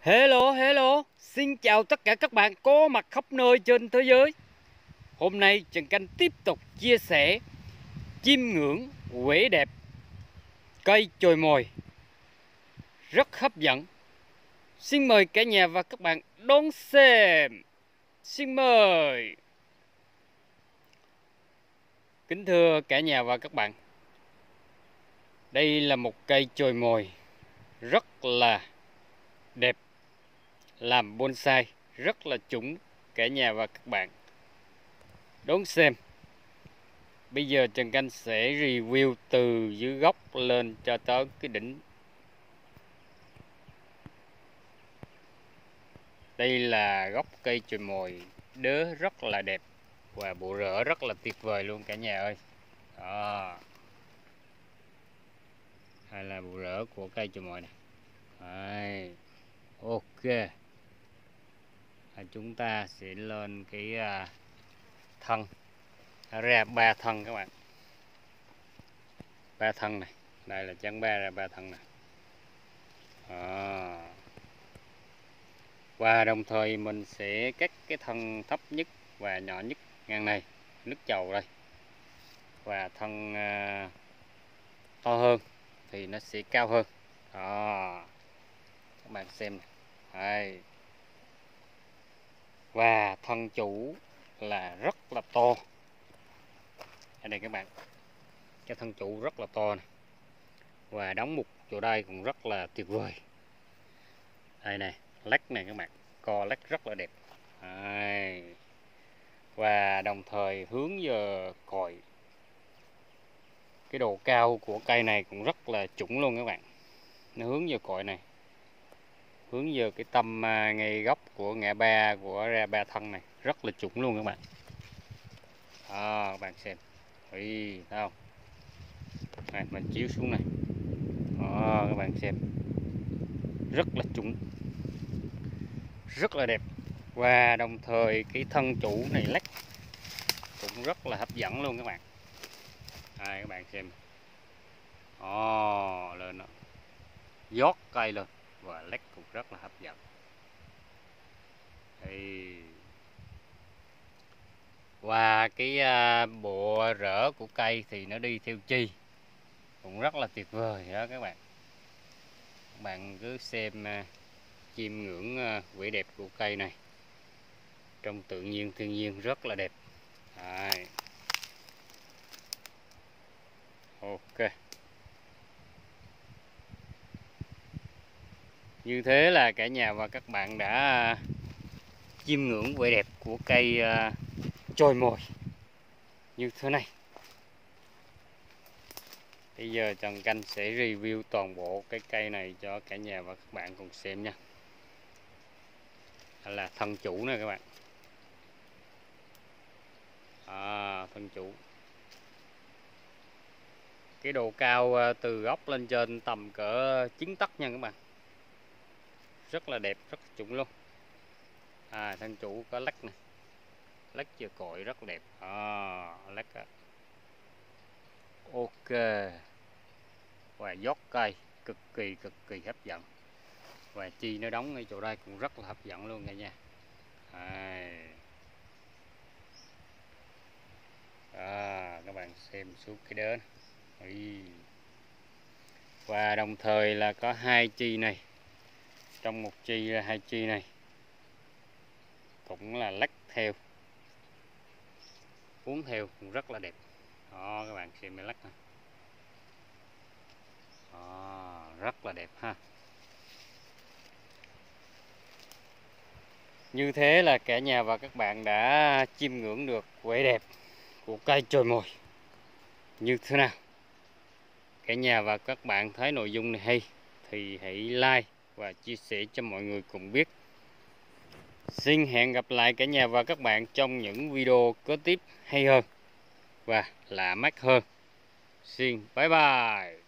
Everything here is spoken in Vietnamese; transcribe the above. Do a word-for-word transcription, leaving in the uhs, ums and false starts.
Hello, hello, xin chào tất cả các bạn có mặt khắp nơi trên thế giới. Hôm nay Trần Canh tiếp tục chia sẻ chiêm ngưỡng quế đẹp, cây chồi mồi rất hấp dẫn. Xin mời cả nhà và các bạn đón xem. Xin mời. Kính thưa cả nhà và các bạn, đây là một cây chồi mồi rất là đẹp, làm bonsai rất là chuẩn cả nhà và các bạn đón xem. Bây giờ Trần Canh sẽ review từ dưới gốc lên cho tới cái đỉnh. Đây là gốc cây chồi mồi đớ rất là đẹp và bộ rễ rất là tuyệt vời luôn cả nhà ơi. Đó. Hay là bộ rễ của cây chồi mồi này. Đây. Ok. À, chúng ta sẽ lên cái uh, thân. Ra ba thân các bạn. Ba thân này. Đây là chắn ba ra ba thân này. À. Và đồng thời mình sẽ cắt cái thân thấp nhất và nhỏ nhất ngang này, nứt chầu đây. Và thân uh, to hơn thì nó sẽ cao hơn. Đó. Các bạn xem này. Đây. Và thân chủ là rất là to. Ở đây các bạn, cái thân chủ rất là to này. Và đóng mục chỗ đây cũng rất là tuyệt vời. Đây này, lách này các bạn, co lách rất là đẹp. Đây. Và đồng thời hướng giờ cội, cái độ cao của cây này cũng rất là chuẩn luôn các bạn. Nó hướng giờ cội này, hướng giờ cái tâm ngay gốc của ngã ba của ra ba thân này rất là chuẩn luôn các bạn. À, các bạn xem. Ý, thấy không? Này, mình chiếu xuống này. Đó, các bạn xem. Rất là chuẩn. Rất là đẹp. Và đồng thời cái thân chủ này lách cũng rất là hấp dẫn luôn các bạn. Đây, các bạn xem. Ồ, lên đó. Giót cây lên. Và lách cũng rất là hấp dẫn. Đây. Và cái bộ rễ của cây thì nó đi theo chi cũng rất là tuyệt vời đó các bạn. Các bạn cứ xem chiêm ngưỡng vẻ đẹp của cây này trong tự nhiên, thiên nhiên rất là đẹp. Đấy. Ok. Như thế là cả nhà và các bạn đã chiêm ngưỡng vẻ đẹp của cây chồi mồi như thế này. Bây giờ Trần Canh sẽ review toàn bộ cái cây này cho cả nhà và các bạn cùng xem nha. Đây là thân chủ này các bạn. À, thân chủ. Cái độ cao từ gốc lên trên tầm cỡ chín tấc nha các bạn. Rất là đẹp, rất chuẩn luôn. À, thân chủ có lách này. Lách chừa cội rất đẹp. À, lách à. Ok. Và giót cây cực kỳ cực kỳ hấp dẫn. Và chi nó đóng ngay chỗ đây cũng rất là hấp dẫn luôn cả nha. À. À, các bạn xem xuống cái đế này. Và đồng thời là có hai chi này. Trong một chi là hai chi này cũng là lách theo, uốn theo cũng rất là đẹp. Đó, các bạn xem cái lách này. Đó, rất là đẹp ha. Như thế là cả nhà và các bạn đã chiêm ngưỡng được vẻ đẹp của cây chồi mồi như thế nào. Cả nhà và các bạn thấy nội dung này hay thì hãy like và chia sẻ cho mọi người cùng biết. Xin hẹn gặp lại cả nhà và các bạn trong những video kế tiếp hay hơn và lạ mắt hơn. Xin bye bye.